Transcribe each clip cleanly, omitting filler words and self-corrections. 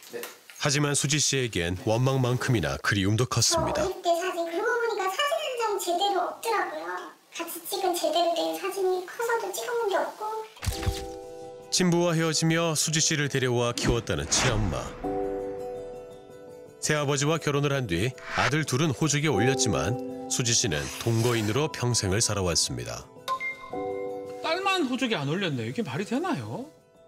하지만 수지 씨에겐 원망만큼이나 그리움도 컸습니다. 어릴 때 사진 그러고 보니까 사진 한 장 제대로 없더라고요. 같이 찍은 제대로 된 사진이 커서도 찍어본 게 없고. 친부와 헤어지며 수지 씨를 데려와 키웠다는 친엄마. 새아버지와 결혼을 한 뒤 아들 둘은 호적에 올렸지만 수지 씨는 동거인으로 평생을 살아왔습니다. 딸만 호적에 안 올렸네. 이게 말이 되나요?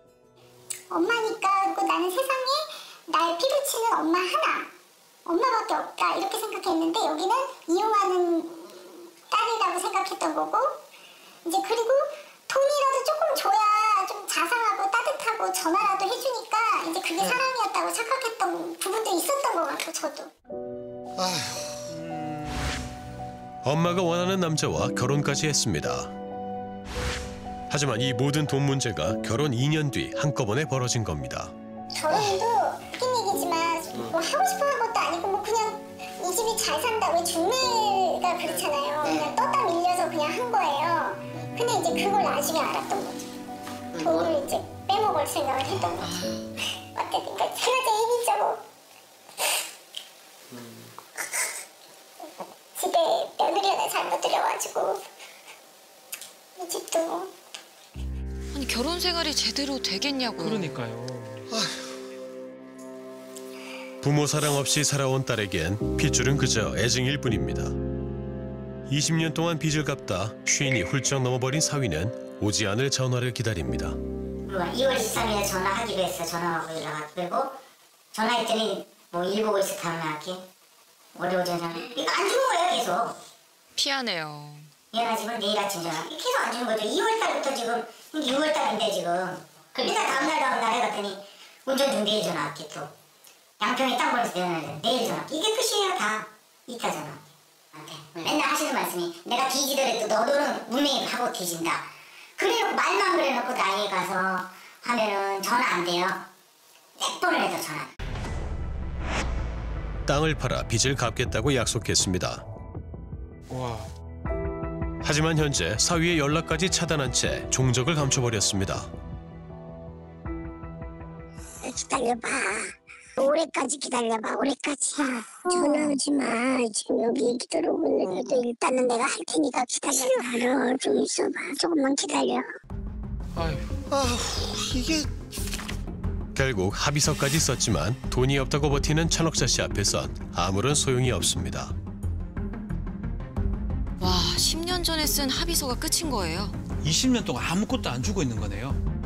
엄마니까 그리고 나는 세상에 날 피부치는 엄마 하나. 엄마밖에 없다 이렇게 생각했는데 여기는 이용하는 딸이라고 생각했던 거고 이제 그리고 돈이라도 조금 줘야 좀 자상하고 따뜻하고 전화라도 해주니까 이제 그게 사랑이었다고 착각했던 부분도 있었던 것 같고 저도. 엄마가 원하는 남자와 결혼까지 했습니다. 하지만 이 모든 돈 문제가 결혼 2년 뒤 한꺼번에 벌어진 겁니다. 결혼도 웃긴 얘기지만 뭐 하고 싶어 한 것도 아니고 뭐 그냥 이 집이 잘 산다 왜 중매가 그렇잖아요. 그냥 떴다 밀려서 그냥 한 거예요. 근데 이제 그걸 나중에 알았던 거죠. 돈을 이제 빼먹을 생각을 했던 거죠. 어쨌든 제가 제일 이기적으로 집에 며느리 하나 잘못 들여가지고 이 집도 아니 결혼 생활이 제대로 되겠냐고요. 그러니까요. 부모 사랑 없이 살아온 딸에겐 핏줄은 그저 애증일 뿐입니다. 20년 동안 빚을 갚다 쉰이 훌쩍 넘어버린 사위는 오지 않을 전화를 기다립니다. 2월 23일에 전화하기로 했어. 전화하고 연락하고. 그리고 전화했더니 뭐 일 보고 있어 다음 날게. 어려워져 전화. 이거 안 주는 거예요 계속. 피하네요. 얘나 지금 내일 아침 전화. 계속 안 주는 거죠. 2월 달부터 지금 6월 달인데 지금. 그러니까 다음 날 해봤더니 운전 중 내일 전화 할게 또. 양평에 땅 벌어서 내일 전화. 이게 끝이에요 다. 이따 전화. 맨날 하시는 말씀이 내가 뒤지더라도 너도는 분명히 하고 뒤진다. 그래놓고 말만 그래놓고 나이에 가서 하면은 전화 안 돼요. 100번을 해도 전화. 땅을 팔아 빚을 갚겠다고 약속했습니다. 와. 하지만 현재 사위의 연락까지 차단한 채 종적을 감춰버렸습니다. 기다려봐. 올해까지 기다려봐. 올해까지. 전화하지 마. 지금 여기 얘기 들어오고 있는데도 일단은 내가 할 테니까 기다려. 좀 있어봐. 조금만 기다려. 아유. 이게 결국 합의서까지 썼지만 돈이 없다고 버티는 천옥자 씨 앞에선 아무런 소용이 없습니다. 와 10년 전에 쓴 합의서가 끝인 거예요. 20년 동안 아무것도 안 주고 있는 거네요.